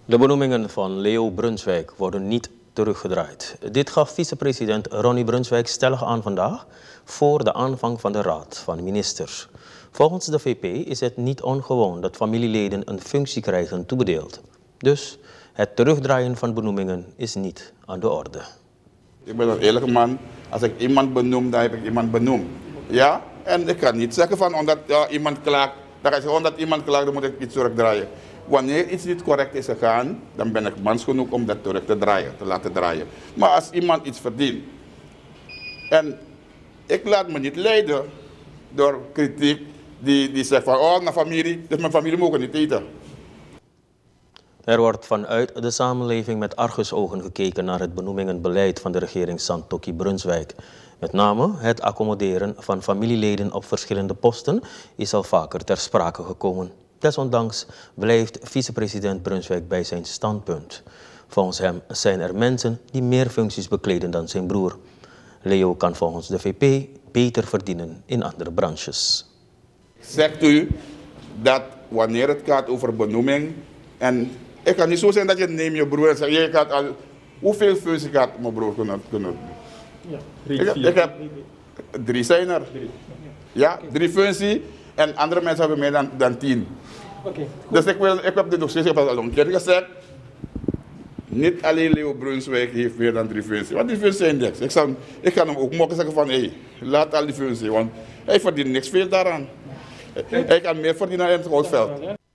De benoemingen van Leo Brunswijk worden niet teruggedraaid. Dit gaf vicepresident Ronnie Brunswijk stellig aan vandaag voor de aanvang van de Raad van Ministers. Volgens de VP is het niet ongewoon dat familieleden een functie krijgen toebedeeld. Dus het terugdraaien van benoemingen is niet aan de orde. Ik ben een eerlijke man. Als ik iemand benoem, dan heb ik iemand benoemd. Ja? En ik kan niet zeggen van omdat iemand klaagt, dan ga je zeggen omdat iemand klaagt, dan moet ik iets terugdraaien. Wanneer iets niet correct is gegaan, dan ben ik mans genoeg om dat terug te draaien, te laten draaien. Maar als iemand iets verdient en ik laat me niet leiden door kritiek die zegt van oh, naar familie, dus mijn familie mogen niet eten. Er wordt vanuit de samenleving met argusogen gekeken naar het benoemingenbeleid van de regering Santokhi Brunswijk. Met name het accommoderen van familieleden op verschillende posten is al vaker ter sprake gekomen. Desondanks blijft vicepresident Brunswijk bij zijn standpunt. Volgens hem zijn er mensen die meer functies bekleden dan zijn broer. Leo kan volgens de VP beter verdienen in andere branches. Zegt u dat wanneer het gaat over benoeming, en het kan niet zo zijn dat je neemt je broer en zegt, je gaat al, hoeveel functies gaat mijn broer kunnen? Ja, ik heb 3 zijn er. Ja, 3 functies en andere mensen hebben meer dan 10. Okay, dus ik heb dit nog steeds al een keer gezegd. Niet alleen Leo Brunswijk heeft meer dan 3 functies. Want die functies zijn niks. Ik kan hem ook mogen zeggen van hey, laat al die functies, want hij verdient niks veel daaraan. Hij kan meer verdienen in het Goudveld.